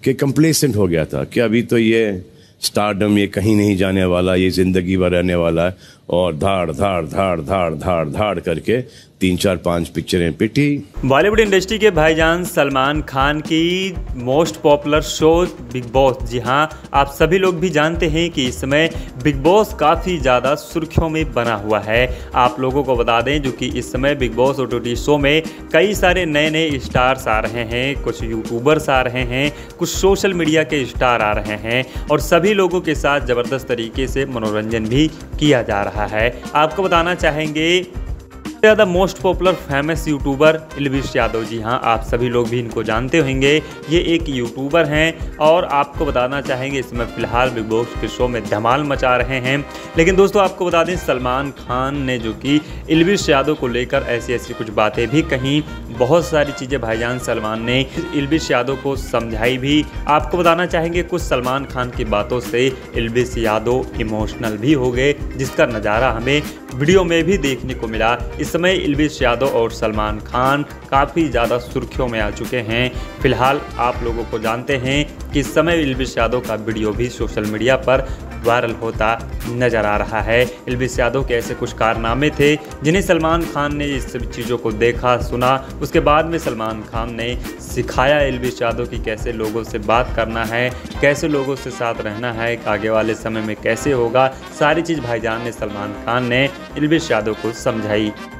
कि कंप्लेसेंट हो गया था कि अभी तो ये स्टारडम ये कहीं नहीं जाने वाला, ये जिंदगी भर रहने वाला है, और धाड़ धाड़ धाड़ धाड़ धाड़ धाड़ करके 3 4 5 पिक्चरें पिटी। बॉलीवुड इंडस्ट्री के भाईजान सलमान खान की most popular show Bigg Boss. जी हाँ, आप सभी लोग भी जानते हैं कि इस समय बिग बॉस काफ़ी ज़्यादा सुर्खियों में बना हुआ है। आप लोगों को बता दें जो कि इस समय बिग बॉस OTT शो में कई सारे नए नए स्टार्स आ रहे हैं, कुछ यूट्यूबर्स आ रहे हैं, कुछ सोशल मीडिया के स्टार आ रहे हैं, और सभी लोगों के साथ ज़बरदस्त तरीके से मनोरंजन भी किया जा रहा है। आपको बताना चाहेंगे ज़्यादा most popular famous YouTuber Elvish Yadav. जी हाँ, आप सभी लोग भी इनको जानते होंगे। ये एक यूट्यूबर हैं और आपको बताना चाहेंगे इस समय फ़िलहाल बिग बॉस के शो में धमाल मचा रहे हैं। लेकिन दोस्तों आपको बता दें सलमान खान ने जो कि एल्विश यादव को लेकर ऐसी ऐसी कुछ बातें भी कहीं, बहुत सारी चीज़ें भाईजान सलमान ने एल्विश यादव को समझाई भी। आपको बताना चाहेंगे कुछ सलमान खान की बातों से एल्विश यादव इमोशनल भी हो गए, जिसका नज़ारा हमें वीडियो में भी देखने को मिला। इस समय एल्विश यादव और सलमान खान काफ़ी ज़्यादा सुर्खियों में आ चुके हैं। फिलहाल आप लोगों को जानते हैं कि इस समय एल्विश यादव का वीडियो भी सोशल मीडिया पर वायरल होता नज़र आ रहा है। एल्विश यादव के ऐसे कुछ कारनामे थे जिन्हें सलमान खान ने इस सब चीज़ों को देखा सुना। उसके बाद में सलमान खान ने सिखाया एल्विश यादव की कैसे लोगों से बात करना है, कैसे लोगों से साथ रहना है, आगे वाले समय में कैसे होगा। सारी चीज़ भाईजान ने सलमान खान ने एल्विश यादव को समझाई।